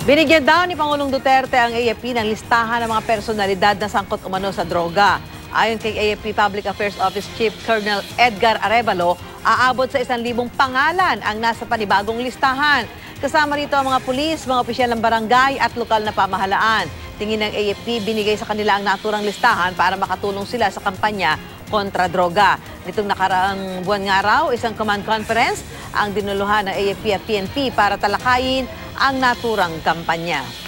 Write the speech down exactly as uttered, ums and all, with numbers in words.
Binigyan daw ni Pangulong Duterte ang A F P ng listahan ng mga personalidad na sangkot umano sa droga. Ayon kay A F P Public Affairs Office Chief Colonel Edgar Arevalo, aabot sa isang libong pangalan ang nasa panibagong listahan. Kasama rito ang mga pulis, mga opisyal ng barangay at lokal na pamahalaan. Tingin ng A F P, binigay sa kanila ang naturang listahan para makatulong sila sa kampanya kontra droga. Nitong nakaraang buwan nga raw, isang command conference ang dinuluhan ng A F P at P N P para talakayin ang naturang kampanya.